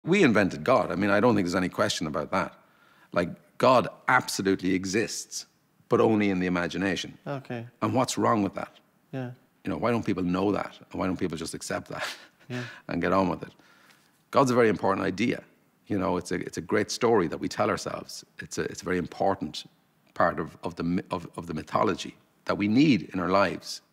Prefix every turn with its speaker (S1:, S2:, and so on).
S1: We invented God. I mean, I don't think there's any question about that. Like, God absolutely exists, but only in the imagination.
S2: Okay.
S1: And what's wrong with that?
S2: Yeah.
S1: You know, why don't people know that? And why don't people just accept that
S2: Yeah.
S1: and get on with it? God's a very important idea. You know, it's a great story that we tell ourselves. It's a very important part of the mythology that we need in our lives.